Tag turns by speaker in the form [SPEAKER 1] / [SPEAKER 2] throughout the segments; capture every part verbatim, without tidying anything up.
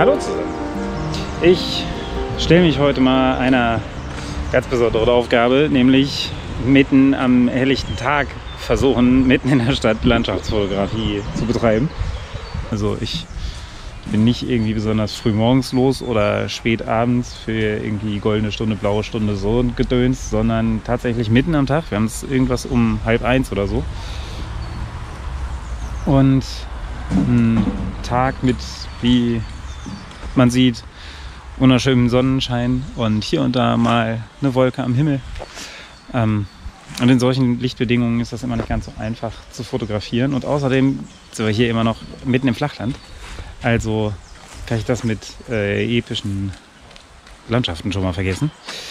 [SPEAKER 1] Hallo zusammen. Ich stelle mich heute mal einer ganz besonderen Aufgabe, nämlich mitten am helllichten Tag versuchen, mitten in der Stadt Landschaftsfotografie zu betreiben. Also ich bin nicht irgendwie besonders früh morgens los oder spät abends für irgendwie goldene Stunde, blaue Stunde, so ein Gedöns, sondern tatsächlich mitten am Tag. Wir haben es irgendwas um halb eins oder so. Und ein Tag mit, wie man sieht, wunderschönem Sonnenschein und hier und da mal eine Wolke am Himmel. Ähm, und in solchen Lichtbedingungen ist das immer nicht ganz so einfach zu fotografieren. Und außerdem sind wir hier immer noch mitten im Flachland. Also kann ich das mit äh, epischen Landschaften schon mal vergessen.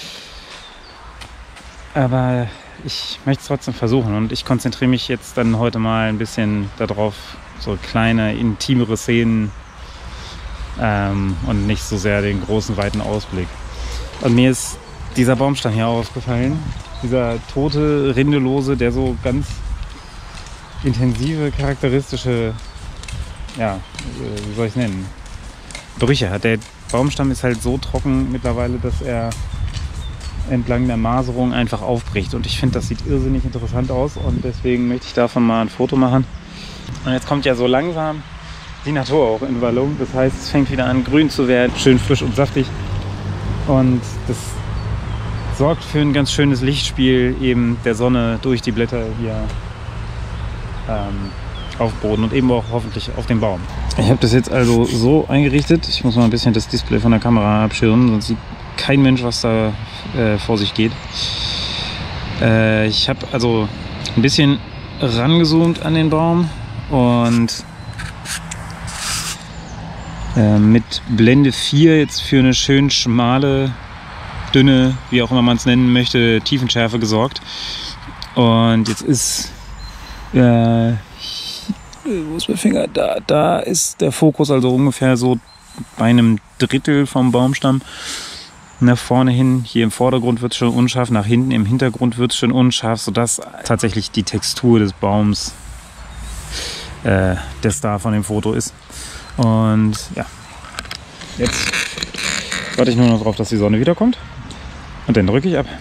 [SPEAKER 1] Aber ich möchte es trotzdem versuchen und ich konzentriere mich jetzt dann heute mal ein bisschen darauf, so kleine, intimere Szenen ähm, und nicht so sehr den großen, weiten Ausblick. Und mir ist dieser Baumstamm hier aufgefallen, dieser tote, rindelose, der so ganz intensive, charakteristische, ja, wie soll ich es nennen, Brüche hat. Der Baumstamm ist halt so trocken mittlerweile, dass er entlang der Maserung einfach aufbricht. Und ich finde, das sieht irrsinnig interessant aus und deswegen möchte ich davon mal ein Foto machen. Und jetzt kommt ja so langsam die Natur auch in Wallung. Das heißt, es fängt wieder an, grün zu werden, schön frisch und saftig. Und das sorgt für ein ganz schönes Lichtspiel eben der Sonne durch die Blätter hier ähm, auf Boden und eben auch hoffentlich auf dem Baum. Ich habe das jetzt also so eingerichtet. Ich muss mal ein bisschen das Display von der Kamera abschirmen, sonst sieht kein Mensch, was da äh, vor sich geht. Äh, ich habe also ein bisschen rangezoomt an den Baum und äh, mit Blende vier jetzt für eine schön schmale, dünne, wie auch immer man es nennen möchte, Tiefenschärfe gesorgt. Und jetzt ist äh, wo ist mein Finger? Da, da ist der Fokus also ungefähr so bei einem Drittel vom Baumstamm. Nach vorne hin, hier im Vordergrund wird es schon unscharf, nach hinten im Hintergrund wird es schon unscharf, sodass tatsächlich die Textur des Baums äh, der Star von dem Foto ist. Und ja, jetzt warte ich nur noch darauf, dass die Sonne wiederkommt und dann drücke ich ab.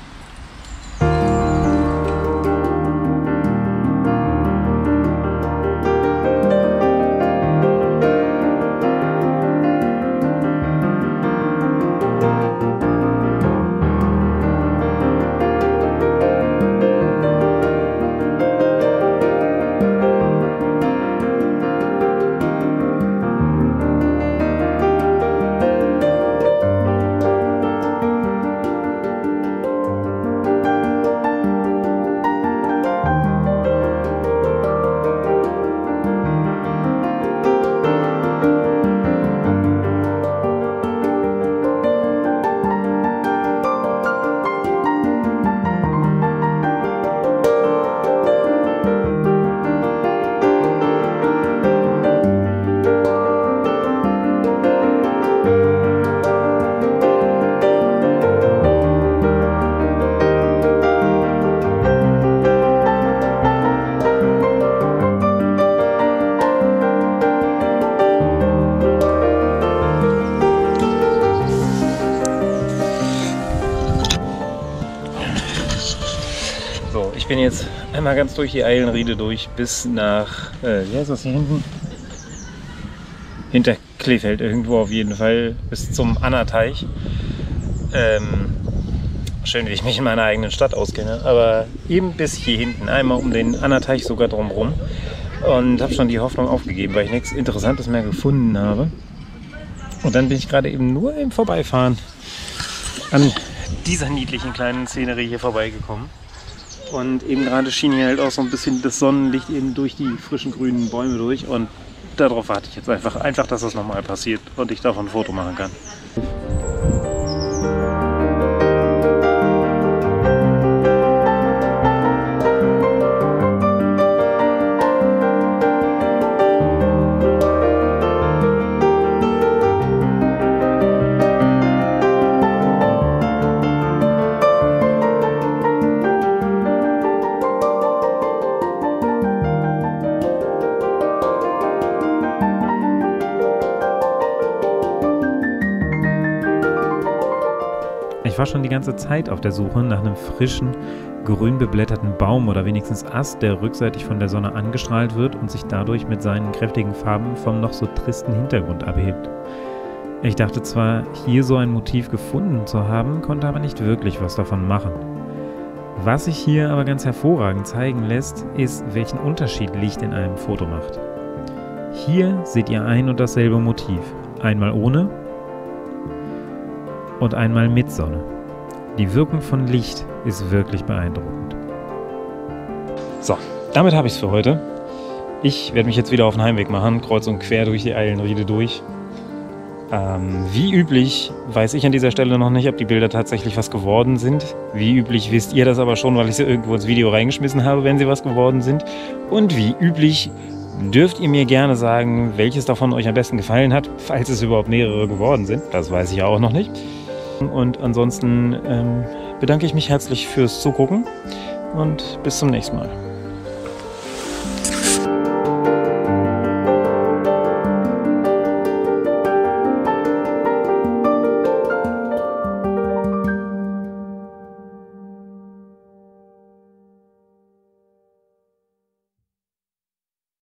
[SPEAKER 1] Ich bin jetzt einmal ganz durch die Eilenriede durch bis nach, äh, wie heißt das hier hinten? Hinter Kleefeld irgendwo auf jeden Fall, bis zum Annateich. Ähm, schön, wie ich mich in meiner eigenen Stadt auskenne, aber eben bis hier hinten, einmal um den Annateich sogar drumherum. Und habe schon die Hoffnung aufgegeben, weil ich nichts Interessantes mehr gefunden habe. Und dann bin ich gerade eben nur im Vorbeifahren an dieser niedlichen kleinen Szenerie hier vorbeigekommen. Und eben gerade schien hier halt auch so ein bisschen das Sonnenlicht eben durch die frischen grünen Bäume durch. Und darauf warte ich jetzt einfach, einfach, dass das nochmal passiert und ich davon ein Foto machen kann. schon die ganze Zeit auf der Suche nach einem frischen, grün beblätterten Baum oder wenigstens Ast, der rückseitig von der Sonne angestrahlt wird und sich dadurch mit seinen kräftigen Farben vom noch so tristen Hintergrund abhebt. Ich dachte zwar, hier so ein Motiv gefunden zu haben, konnte aber nicht wirklich was davon machen. Was sich hier aber ganz hervorragend zeigen lässt, ist, welchen Unterschied Licht in einem Foto macht. Hier seht ihr ein und dasselbe Motiv, einmal ohne und einmal mit Sonne. Die Wirkung von Licht ist wirklich beeindruckend. So, damit habe ich es für heute. Ich werde mich jetzt wieder auf den Heimweg machen, kreuz und quer durch die Eilenriede durch. Ähm, wie üblich weiß ich an dieser Stelle noch nicht, ob die Bilder tatsächlich was geworden sind. Wie üblich wisst ihr das aber schon, weil ich sie irgendwo ins Video reingeschmissen habe, wenn sie was geworden sind. Und wie üblich dürft ihr mir gerne sagen, welches davon euch am besten gefallen hat, falls es überhaupt mehrere geworden sind. Das weiß ich ja auch noch nicht. Und ansonsten ähm, bedanke ich mich herzlich fürs Zugucken und bis zum nächsten Mal.